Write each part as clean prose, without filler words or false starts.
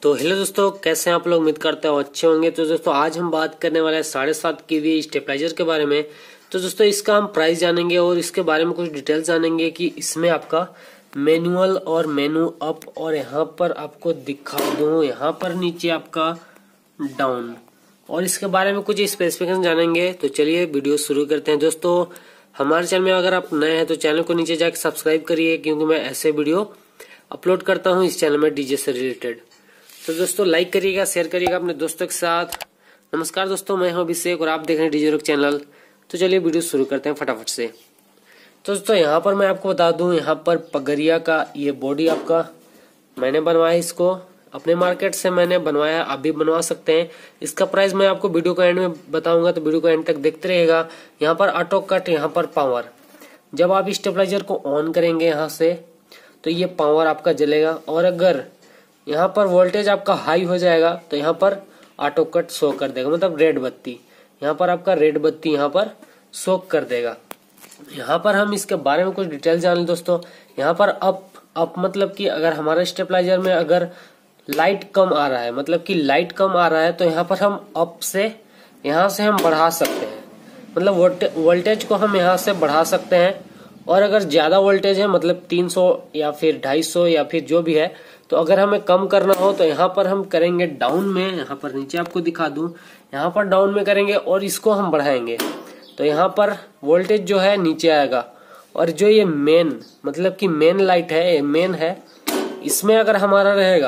तो हेलो दोस्तों, कैसे हैं आप लोग। उम्मीद करते हो अच्छे होंगे। तो दोस्तों आज हम बात करने वाले हैं 7.5 kVA स्टेबलाइजर के बारे में। तो दोस्तों इसका हम प्राइस जानेंगे और इसके बारे में कुछ डिटेल्स जानेंगे कि इसमें आपका मैनुअल और मेनू अप और यहाँ पर आपको दिखा दूं, यहाँ पर नीचे आपका डाउन, और इसके बारे में कुछ स्पेसिफिकेशन जानेंगे। तो चलिए वीडियो शुरू करते हैं। दोस्तों हमारे चैनल में अगर आप नए हैं तो चैनल को नीचे जाकर सब्सक्राइब करिए, क्योंकि मैं ऐसे वीडियो अपलोड करता हूँ इस चैनल में डीजे से रिलेटेड। तो दोस्तों लाइक करिएगा, शेयर करिएगा अपने दोस्तों के साथ। नमस्कार दोस्तों, मैं हूं अभिषेक और आप देख रहे हैं डीजे रॉक चैनल। तो चलिए वीडियो शुरू करते हैं फटाफट से। तो दोस्तों यहाँ पर मैं आपको बता दूं, यहाँ पर पगरिया का ये बॉडी आपका मैंने बनवाया, इसको अपने मार्केट से मैंने बनवाया, आप भी बनवा सकते हैं। इसका प्राइस मैं आपको वीडियो का एंड में बताऊंगा, तो वीडियो को एंड तक देखते रहिएगा। यहाँ पर ऑटो कट, यहाँ पर पावर। जब आप स्टेबलाइजर को ऑन करेंगे यहाँ से तो ये पावर आपका जलेगा, और अगर यहाँ पर वोल्टेज आपका हाई हो जाएगा तो यहाँ पर ऑटो कट शो कर देगा, मतलब रेड बत्ती। यहाँ पर आपका रेड बत्ती यहाँ पर शो कर देगा। यहाँ पर हम इसके बारे में कुछ डिटेल जान लें दोस्तों। यहाँ पर अप मतलब कि अगर हमारा स्टेबलाइजर में अगर लाइट कम आ रहा है, मतलब कि लाइट कम आ रहा है, तो यहाँ पर हम अप से यहाँ से हम बढ़ा सकते हैं, मतलब वोल्टेज को हम यहाँ से बढ़ा सकते हैं। और अगर ज्यादा वोल्टेज है, मतलब 300 या फिर 250 या फिर जो भी है, तो अगर हमें कम करना हो तो यहाँ पर हम करेंगे डाउन में। यहाँ पर नीचे आपको दिखा दूं, यहाँ पर डाउन में करेंगे और इसको हम बढ़ाएंगे तो यहाँ पर वोल्टेज जो है नीचे आएगा। और जो ये मेन मतलब कि मेन लाइट है, ये मेन है, इसमें अगर हमारा रहेगा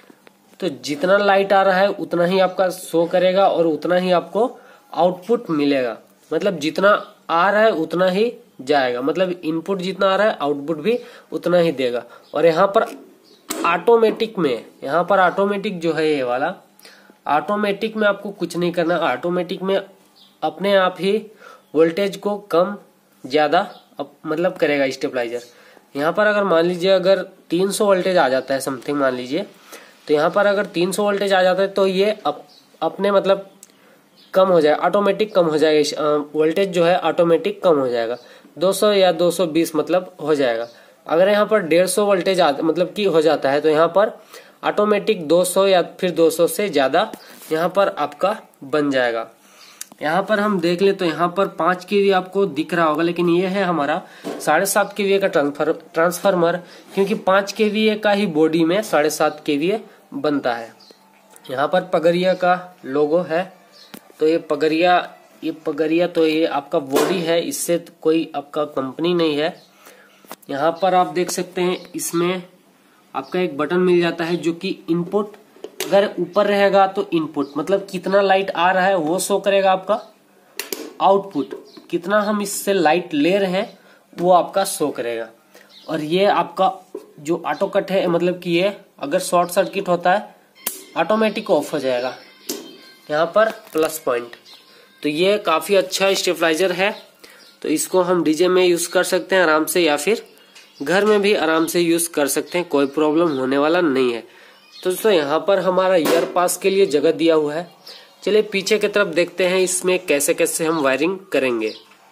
तो जितना लाइट आ रहा है उतना ही आपका शो करेगा और उतना ही आपको आउटपुट मिलेगा। मतलब जितना आ रहा है उतना ही जाएगा, मतलब इनपुट जितना आ रहा है आउटपुट भी उतना ही देगा। और यहाँ पर ऑटोमेटिक में, यहाँ पर ऑटोमेटिक जो है ये वाला, ऑटोमेटिक में आपको कुछ नहीं करना। ऑटोमेटिक में अपने आप ही वोल्टेज को कम ज्यादा मतलब करेगा स्टेबलाइजर। यहाँ पर अगर मान लीजिए अगर 300 वोल्टेज आ जाता है समथिंग, मान लीजिए, तो यहाँ पर अगर 300 वोल्टेज आ जाता है तो ये अपने मतलब कम हो जाएगा, ऑटोमेटिक कम हो जाएगा। वोल्टेज जो है ऑटोमेटिक कम हो जाएगा, 200 या 220 मतलब हो जाएगा। अगर यहाँ पर 150 वोल्टेज मतलब कि हो जाता है तो यहाँ पर ऑटोमेटिक 200 या फिर 200 से ज्यादा यहाँ पर आपका बन जाएगा। यहाँ पर हम देख ले तो यहाँ पर 5 kVA आपको दिख रहा होगा, लेकिन ये है हमारा 7.5 kVA का ट्रांसफार्मर, क्योंकि 5 kVA का ही बॉडी में 7.5 kVA बनता है। यहाँ पर पगरिया का लोगो है, तो ये पगरिया तो ये आपका बॉडी है, इससे कोई आपका कंपनी नहीं है। यहाँ पर आप देख सकते हैं, इसमें आपका एक बटन मिल जाता है जो कि इनपुट, अगर ऊपर रहेगा तो इनपुट मतलब कितना लाइट आ रहा है वो शो करेगा। आपका आउटपुट कितना हम इससे लाइट ले रहे हैं वो आपका शो करेगा। और ये आपका जो ऑटो कट है, मतलब कि ये अगर शॉर्ट सर्किट होता है ऑटोमेटिक ऑफ हो जाएगा। यहाँ पर प्लस पॉइंट, तो ये काफी अच्छा स्टेबलाइजर है। तो इसको हम डीजे में यूज कर सकते हैं आराम से, या फिर घर में भी आराम से यूज कर सकते हैं, कोई प्रॉब्लम होने वाला नहीं है। तो दोस्तों यहाँ पर हमारा ईयर पास के लिए जगह दिया हुआ है। चलिए पीछे की तरफ देखते हैं इसमें कैसे कैसे हम वायरिंग करेंगे।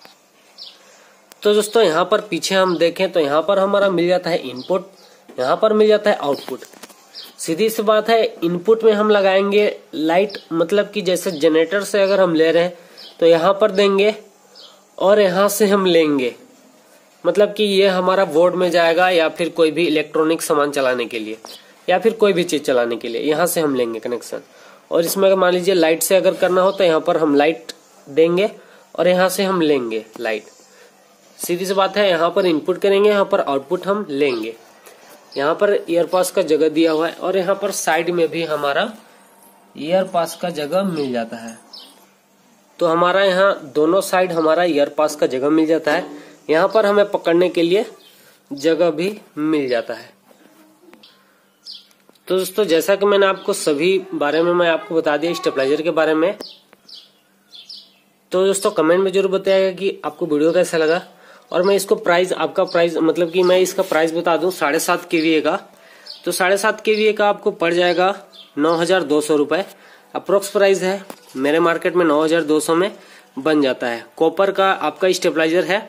तो दोस्तों यहाँ पर पीछे हम देखें तो यहाँ पर हमारा मिल जाता है इनपुट, यहाँ पर मिल जाता है आउटपुट। सीधी सी बात है, इनपुट में हम लगाएंगे लाइट, मतलब कि जैसे जनरेटर से अगर हम ले रहे हैं तो यहाँ पर देंगे और यहाँ से हम लेंगे, मतलब कि ये हमारा बोर्ड में जाएगा या फिर कोई भी इलेक्ट्रॉनिक सामान चलाने के लिए या फिर कोई भी चीज चलाने के लिए, यहाँ से हम लेंगे कनेक्शन। और इसमें अगर मान लीजिए लाइट से अगर करना हो तो यहाँ पर हम लाइट देंगे और यहाँ से हम लेंगे लाइट। सीधी सी बात है, यहाँ पर इनपुट करेंगे, यहाँ पर आउटपुट हम लेंगे। यहाँ पर ईयर पास का जगह दिया हुआ है और यहाँ पर साइड में भी हमारा ईयर पास का जगह मिल जाता है। तो हमारा यहाँ दोनों साइड हमारा ईयर पास का जगह मिल जाता है। यहाँ पर हमें पकड़ने के लिए जगह भी मिल जाता है। तो दोस्तों जैसा कि मैंने आपको सभी बारे में मैं आपको बता दिया स्टेबलाइजर के बारे में। तो दोस्तों कमेंट में जरूर बताइएगा कि आपको वीडियो कैसा लगा। और मैं इसको आपका प्राइस मतलब कि मैं इसका प्राइस बता दूं 7.5 kVA का। तो 7.5 kVA का आपको पड़ जाएगा 9,200 रुपए अप्रोक्स प्राइस है। मेरे मार्केट में 9,200 में बन जाता है। कॉपर का आपका स्टेबलाइजर है,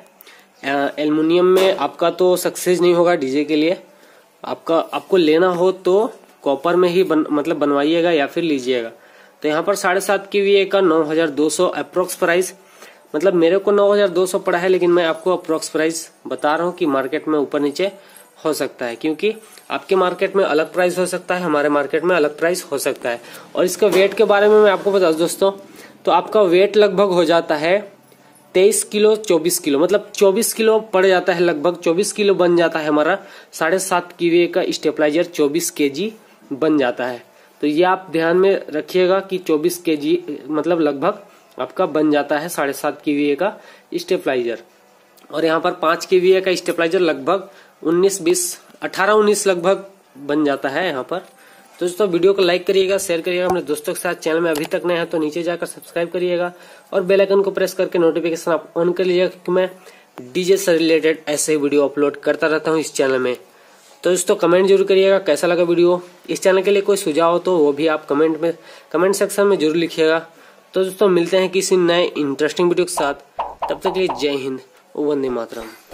एल्युमिनियम में आपका तो सक्सेस नहीं होगा डीजे के लिए। आपको लेना हो तो कॉपर में ही मतलब बनवाइएगा या फिर लीजिएगा। तो यहाँ पर 7.5 kVA का 9,200 अप्रोक्स प्राइस, मतलब मेरे को 9,200 पड़ा है, लेकिन मैं आपको अप्रोक्स प्राइस बता रहा हूँ कि मार्केट में ऊपर नीचे हो सकता है, क्योंकि आपके मार्केट में अलग प्राइस हो सकता है, हमारे मार्केट में अलग प्राइस हो सकता है। और इसका वेट के बारे में मैं आपको बता दूं दोस्तों, तो आपका वेट लगभग हो जाता है 23 किलो 24 किलो, मतलब 24 किलो पड़ जाता है, लगभग 24 किलो बन जाता है हमारा 7.5 kVA का स्टेबलाइजर 24 kg बन जाता है। तो ये आप ध्यान में रखिएगा कि 24 kg मतलब लगभग आपका बन जाता है 7.5 kVA का स्टेबलाइजर। और यहाँ पर 5 kVA का स्टेबलाइजर लगभग 18-19 लगभग बन जाता है यहाँ पर। तो दोस्तों वीडियो को लाइक करिएगा, शेयर करिएगा अपने दोस्तों के साथ। चैनल में अभी तक नए हैं तो नीचे जाकर सब्सक्राइब करिएगा और बेल आइकन को प्रेस करके नोटिफिकेशन आप ऑन कर लीजिएगा, क्योंकि मैं डीजे से रिलेटेड ऐसे ही वीडियो अपलोड करता रहता हूँ इस चैनल में। तो दोस्तों कमेंट जरूर करिएगा कैसा लगा वीडियो। इस चैनल के लिए कोई सुझाव हो तो वो भी आप कमेंट सेक्शन में जरूर लिखिएगा। तो दोस्तों मिलते हैं किसी नए इंटरेस्टिंग वीडियो के साथ, तब तक के लिए जय हिंद, वंदे मातरम।